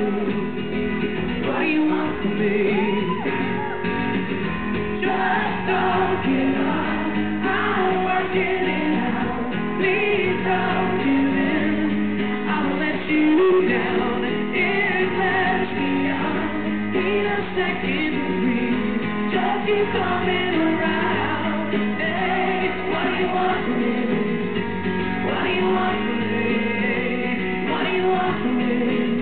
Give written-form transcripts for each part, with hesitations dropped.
What do you want from me? Just don't give up. I'm working it out. Please don't give in. I won't let you down. It lets me out. Need a second to breathe. Just keep coming around. Hey, what do you want from me? What do you want from me? What do you want from me?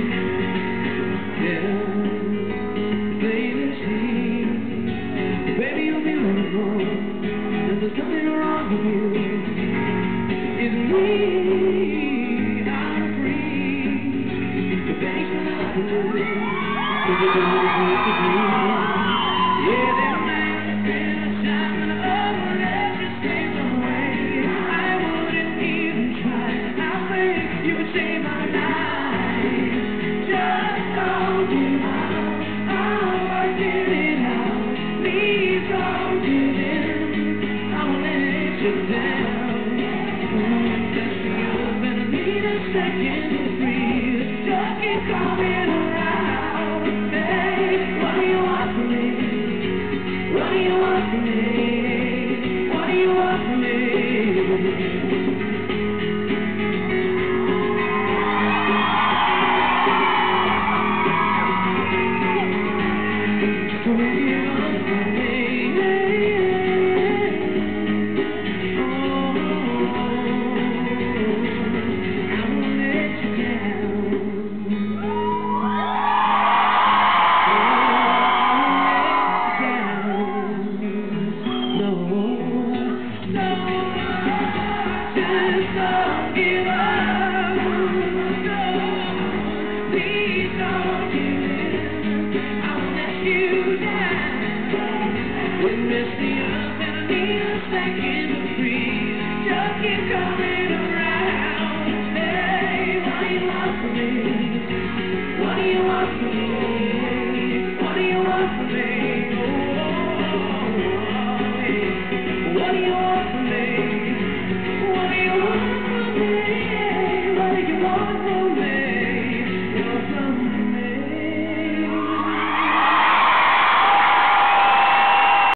Yeah, baby, see, baby, you'll be wrong. There's something wrong with you. It's me, I'm free. But thanks for loving me. Cause you don't need to do. Yeah, there might have been a time when I would let you slip away. I wouldn't even try. I think you would save my life. Just don't give up. I'm working it out. Please don't give in. I won't let you down. Just be up and I need a second to breathe. Just keep coming around. Hey, what do you want from me? What do you want from me? What do you want from me? What do you want from me? What do you want from me?